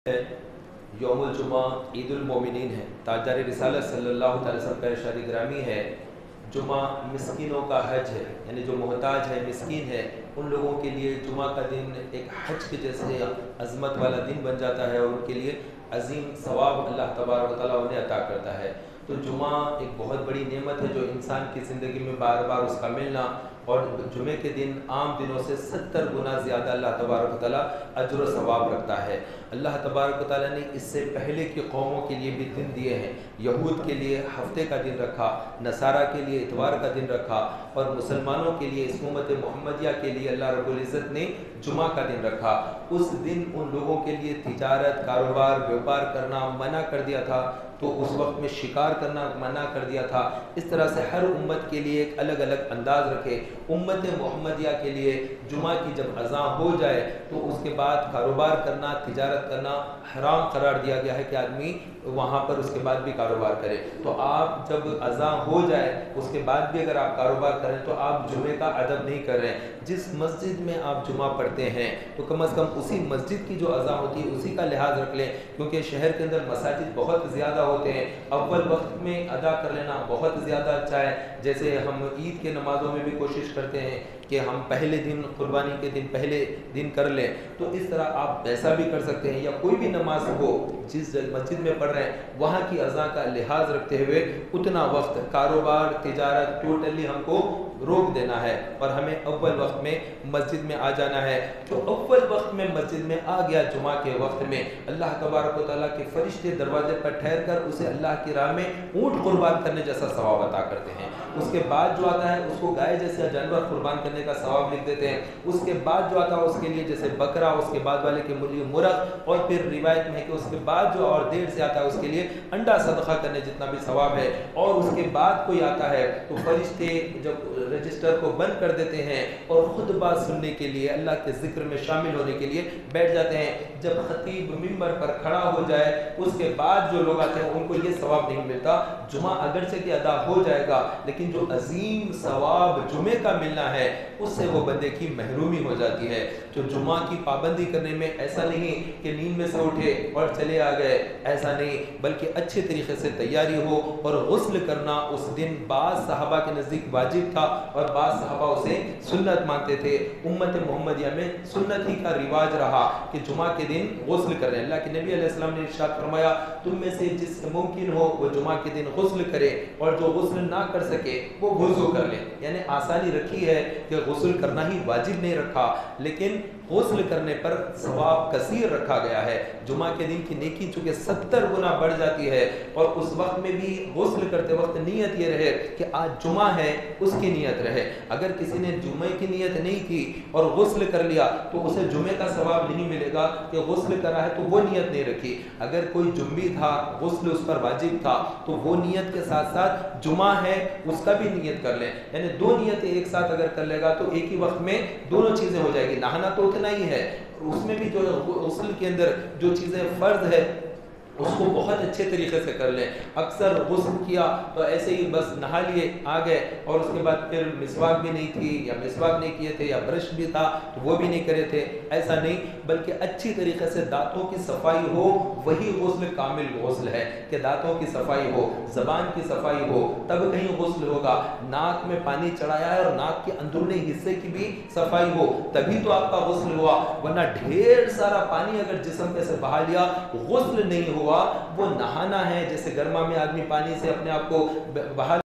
یوم الجمعہ عید المومنین ہے، تاجدار رسالت صلی اللہ علیہ وسلم کا ارشاد گرامی ہے، جمعہ مسکینوں کا حج ہے، یعنی جو محتاج ہے، مسکین ہے، ان لوگوں کے لیے جمعہ کا دن ایک حج کے جیسے عظمت والا دن بن جاتا ہے اور ان کے لیے عظیم ثواب اللہ تبارک و تعالیٰ انہیں عطا کرتا ہے۔ تو جمعہ ایک بہت بڑی نعمت ہے جو انسان کی زندگی میں بار بار اس کا ملنا، اور جمعے کے دن عام دنوں سے 70 گنا زیادہ اللہ تبارک و تعالیٰ اجر و ثواب رکھتا ہے۔ اللہ تبارک و تعالیٰ نے اس سے پہلے کی قوموں کے لیے بھی دن دیے ہیں۔ یہود کے لیے ہفتے کا دن رکھا، نصارہ کے لیے اتوار کا دن رکھا، اور مسلمانوں کے لیے اس امت محمدیہ کے لیے اللہ رب العزت نے جمعہ کا دن رکھا۔ اس دن ان لوگوں کے لیے تجارت، کاروبار، بیوپار کرنا منع کر دیا تھا، تو اس وقت میں شکار کرنا منع کر دیا تھا۔ اس طرح سے ہر امت کے لیے ایک الگ الگ انداز رکھے۔ امت محمدیہ کے لیے جمعہ کی جب اذان ہو جائے تو اس کے بعد کاروبار کرنا، تجارت کرنا حرام قرار دیا گیا ہے کہ آدمی وہاں پر اس کے بعد بھی کاروبار کرے۔ تو آپ جب اذان ہو جائے اس کے بعد بھی اگر آپ کاروبار کریں تو آپ جمعے کا ادب نہیں کر رہے ہیں۔ جس مسجد میں آپ جمعہ پڑھتے ہیں تو کم از کم اسی مسجد کی جو اذان ہوتی ہے اسی کا لحاظ رکھ لیں، کیونکہ شہر کے اندر مساجد بہت زیادہ ہوتے ہیں، اول وقت میں ادا کر لینا بہت زیادہ اچھا ہے۔ جیسے ہم عید کے نمازوں میں بھی کوشش کرتے ہیں کہ ہم پہلے دن، قربانی کے دن پہلے دن کر لیں، تو اس طرح آپ ایسا بھی کر سکتے ہیں، یا کوئی بھی نماز ہو جس مسجد میں پڑھ رہے ہیں وہاں کی اذان کا لحاظ رکھتے ہوئے اتنا وقت کاروبار، تجارت ٹوٹلی ہم کو روک دینا ہے، اور ہمیں اول وقت میں مسجد میں آ جانا ہے۔ جو اول وقت میں مسجد میں آ گیا جمعہ کے وقت میں، اللہ تبارک و تعالیٰ کے فرشتے دروازے پر ٹھہر کر اسے اللہ کی راہ میں اونٹ قربان کرنے جیسا ثواب عطا کرتے ہیں۔ اس کے بعد جو آتا ہے اس کو گائے جیسا جانور قربان کرنے کا ثواب لکھ دیتے ہیں۔ اس کے بعد جو آتا ہے اس کے لیے جیسے بکرا، اس کے بعد والے کے لیے مرغ، اور پھر روایت میں ہے کہ اس کے بعد جو اور دیر سے آتا ہے اس کے لیے انڈا صدقہ کرنے جتنا بھی ثواب ہے۔ اور اس کے بعد کوئی آتا ہے تو فرشتے جب رجسٹر کو بند کر دیتے ہیں اور خطبہ سننے کے لیے، اللہ کے ذکر میں شامل ہونے کے لیے بیٹھ جاتے ہیں۔ جب خطیب ممبر پر کھڑا ہو جائے اس کے بعد جو لوگ آتے ہیں ان کو یہ ثواب نہیں ملتا۔ جمعہ اگرچہ کہ ادا ہو جائے گا لیکن جو عظیم ثواب جمعے کا ملنا ہے اس سے وہ بندے کی محرومی ہو جاتی ہے۔ جو جمعہ کی پابندی کرنے میں ایسا نہیں کہ نیند میں سے اٹھے اور چلے آ گئے، ایسا نہیں، بلکہ اچھے طریقے سے تیاری ہو، اور غسل کرنا اس دن بعض صحابہ کے نزدیک واجب تھا اور بعض صحابہ اسے سنت مانتے تھے۔ امت محمدیہ میں سنت ہی کا رواج رہا کہ جمعہ کے دن غسل کریں۔ اللہ کے نبی علیہ السلام نے ارشاد فرمایا تم میں سے جس سے ممکن ہو وہ جمعہ کے دن غسل کرے، اور جو غسل نہ کر سکے وہ وضو کر لے۔ یعنی آسانی رکھی ہے کہ غسل کرنا ہی واجب نہیں رکھا، لیکن غسل کرنے پر ثواب کثیر رکھا گیا ہے۔ جمعہ کے دن کی نیکی چونکہ 70 گنا بڑھ جاتی ہے، اور اس وقت میں بھی غسل کرتے وقت نیت یہ رہے کہ آج جمعہ ہے، اس کی نیت رہے۔ اگر کسی نے جمعے کی نیت نہیں کی اور غسل کر لیا تو اسے جمعے کا ثواب نہیں ملے گا کہ غسل کرا ہے تو وہ نیت نہیں رکھی۔ اگر کوئی جمعی تھا، غسل اس پر واجب تھا، تو وہ نیت کے ساتھ ساتھ جمعہ ہے اس کا بھی نیت کر لیں۔ یعنی دو نیتیں ایک ساتھ اگر کر لے گا تو ایک ہی وقت میں دونوں چیزیں ہو جائے گی۔ نہانا تو اتنا ہی ہے، اس میں بھی جو غسل کے اندر جو چیزیں فرض ہے اس کو بہت اچھے طریقے سے کر لیں۔ اکثر غسل کیا تو ایسے ہی بس نہا لیے آ گئے، اور اس کے بعد پھر مسواک بھی نہیں تھی، یا مسواک نہیں کیے تھے، یا برش بھی تھا تو وہ بھی نہیں کرے تھے، ایسا نہیں، بلکہ اچھی طریقے سے دانتوں کی صفائی ہو، وہی غسل کامل غسل ہے کہ دانتوں کی صفائی ہو، زبان کی صفائی ہو، تب کہیں غسل ہوگا۔ ناک میں پانی چڑھایا ہے اور ناک کے اندرونی حصے کی بھی صفائی ہو تبھی تو آپ کا غسل ہوا، ورنہ ڈھیر سارا پانی اگر جسم پہ سے بہا لیا غسل نہیں ہوا۔ وہ نہانا ہے، جیسے گرما میں آدمی پانی سے اپنے آپ کو بہا